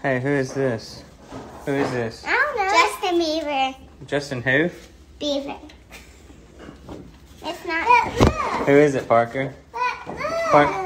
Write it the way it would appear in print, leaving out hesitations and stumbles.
Hey, who is this? Who is this? I don't know. Justin Beaver. Justin who? Beaver. It's not. Who is it, Parker?